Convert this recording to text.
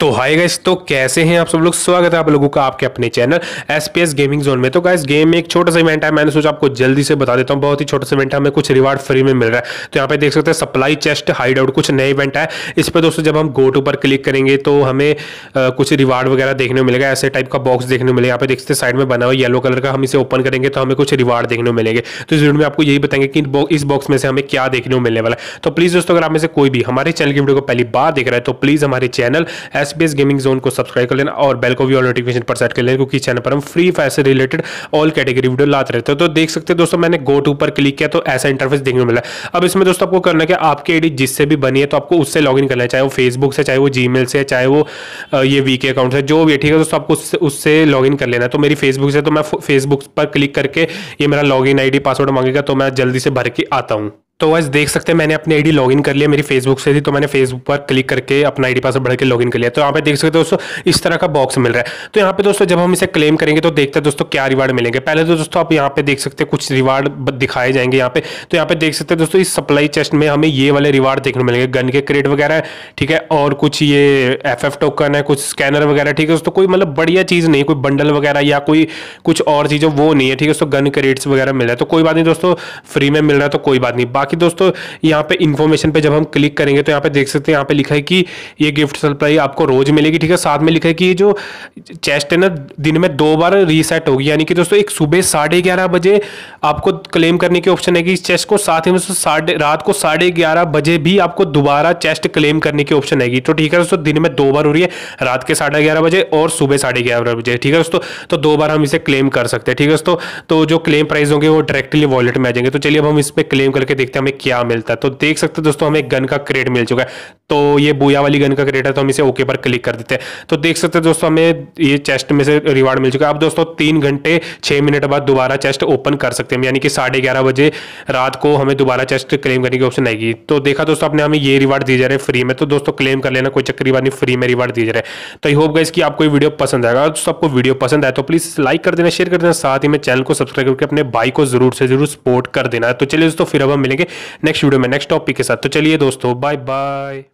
तो hi guys, तो कैसे हैं आप सब लोग। स्वागत है आप लोगों का आपके अपने चैनल एसपीएस गेमिंग जोन में। तो गाइस गेम में एक छोटा सा इवेंट है, मैंने सोचा आपको जल्दी से बता देता हूं। बहुत ही छोटा सा इवेंट है, हमें कुछ रिवार्ड फ्री में मिल रहा है। तो यहाँ पे देख सकते हैं सप्लाई चेस्ट हाइड आउट कुछ नया इवेंट है। इस पर दोस्तों जब हम गो टू पर क्लिक करेंगे तो हमें कुछ रिवार्ड वगैरह देखने को मिलेगा। ऐसे टाइप का बॉक्स देखने को मिलेगा। यहाँ पे देख सकते हैं साइड में बना हुआ येलो कलर का, हम इसे ओपन करेंगे तो हमें कुछ रिवार्ड देखने को मिलेंगे। तो इस वीडियो में आपको यही बताएंगे कि इस बॉक्स में से हमें क्या देखने को मिलने वाला है। तो प्लीज दोस्तों अगर आप में से कोई भी हमारे चैनल की वीडियो को पहली बार देख रहा है तो प्लीज हमारे चैनल एसपीएस गेमिंग जोन को सब्सक्राइब कर लेना और बेल को भी ऑल नोटिफिकेशन पर सेट कर लेना, क्योंकि चैनल पर हम फ्री फायर से रिलेटेड ऑल कैटेगरी वीडियो लाते रहते हैं। तो देख सकते हैं दोस्तों मैंने गो टू पर क्लिक किया तो ऐसा इंटरफेस देखने को मिला। अब इसमें दोस्तों आपको करना है कि आपकी आईडी जिससे भी बनी है तो आपको उससे लॉगिन करना है, चाहे वो फेसबुक से, चाहे वो जीमेल से, चाहे वो ये वीके अकाउंट से, जो भी है। ठीक है दोस्तों, आपको उससे लॉगिन कर लेना है। तो मेरी फेसबुक से, तो मैं फेसबुक पर क्लिक करके ये मेरा लॉगिन आईडी पासवर्ड मांगेगा, तो मैं जल्दी से भर के आता हूँ। तो वैसे देख सकते हैं मैंने अपनी आईडी लॉगिन कर लिया, मेरी फेसबुक से थी, तो मैंने फेसबुक पर क्लिक करके अपना आईडी पासवर्ड भर के लॉगिन कर लिया। तो यहाँ पे देख सकते हैं दोस्तों इस तरह का बॉक्स मिल रहा है। तो यहाँ पे दोस्तों जब हम इसे क्लेम करेंगे तो देखते हैं दोस्तों क्या रिवार्ड मिलेंगे। पहले तो दोस्तों आप यहाँ पे देख सकते हैं कुछ रिवार्ड दिखाए जाएंगे यहाँ पे। तो यहाँ पे देख सकते हैं दोस्तों इस सप्लाई चेस्ट में हमें ये वाले रिवार्ड देखने को मिलेंगे, गन के क्रेट वगैरह, ठीक है, और कुछ ये FF टोकन है, कुछ स्कैनर वगैरह। ठीक है दोस्तों, कोई मतलब बढ़िया चीज नहीं, कोई बंडल वगैरह या कोई कुछ और चीज वो नहीं है। ठीक है दोस्तों, गन क्रेट्स वगैरह मिल रहा है तो कोई बात नहीं दोस्तों, फ्री में मिल रहा है तो कोई बात नहीं। बाकी दोस्तों यहाँ पे इन्फॉर्मेशन पे जब हम क्लिक करेंगे तो यहाँ पे देख सकते हैं, यहाँ पे लिखा है कि ये गिफ्ट सप्लाई आपको रोज मिलेगी। ठीक है, साथ में लिखा है कि ये जो चेस्ट है ना दिन में 2 बार रीसेट होगी, यानी कि दोस्तों एक सुबह 11:30 बजे आपको क्लेम करने की ऑप्शन है कि इस चेस्ट को, साथ ही में रात को 11:30 बजे भी आपको दोबारा चेस्ट क्लेम करने की ऑप्शन है। तो ठीक है दोस्तों, दिन में 2 बार हो रही है, रात के 11:30 बजे और सुबह 11:30 बजे। ठीक है दोस्तों, तो 2 बार हम इसे क्लेम कर सकते हैं। ठीक है दोस्तों, तो जो क्लेम प्राइस होंगे वो डायरेक्टली वॉलेट में आ जाएंगे। तो चलिए अब हम इस पर क्लेम करके देखते हैं हमें क्या मिलता है। तो देख सकते हैं दोस्तों हमें एक गन का क्रेट मिल चुका है। तो ये बूया वाली गन का क्रेट है, तो हम इसे ओके पर क्लिक कर देते हैं। तो देख सकते हैं दोस्तों हमें ये चेस्ट में से रिवार्ड मिल चुका है। अब दोस्तों 3 घंटे 6 मिनट बाद दोबारा चेस्ट ओपन कर सकते हैं, यानी कि 11:30 बजे रात को हमें दोबारा चेस्ट क्लेम करने की ऑप्शन आएगी। तो देखा दोस्तों आपने, हमें ये रिवार्ड दिए जा रहे हैं फ्री में। तो दोस्तों क्लेम कर लेना, कोई चक्करी बात नहीं, फ्री में रिवार्ड दिए जा रहे हैं। तो आई होप गाइस कि आपको ये वीडियो पसंद आएगा। दोस्तों आपको वीडियो पसंद आए तो प्लीज लाइक कर देना, शेयर कर देना, साथ ही में चैनल को सब्सक्राइब करके अपने भाई को जरूर से जरूर सपोर्ट कर देना। तो चलिए दोस्तों फिर अब हम मिलेंगे नेक्स्ट वीडियो में नेक्स्ट टॉपिक के साथ। तो चलिए दोस्तों बाय बाय।